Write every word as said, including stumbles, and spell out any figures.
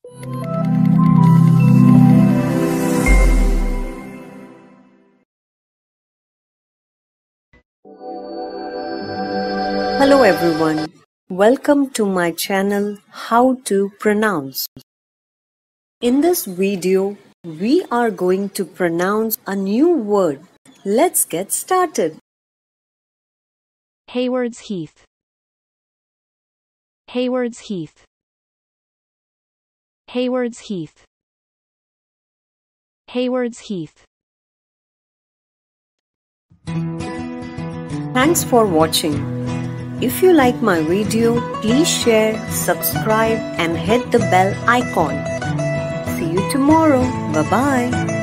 Hello everyone, welcome to my channel How to Pronounce. In this video, we are going to pronounce a new word. Let's get started. Haywards Heath. Haywards Heath. Haywards Heath. Haywards Heath. Thanks for watching. If you like my video, please share, subscribe and hit the bell icon. See you tomorrow. Bye-bye.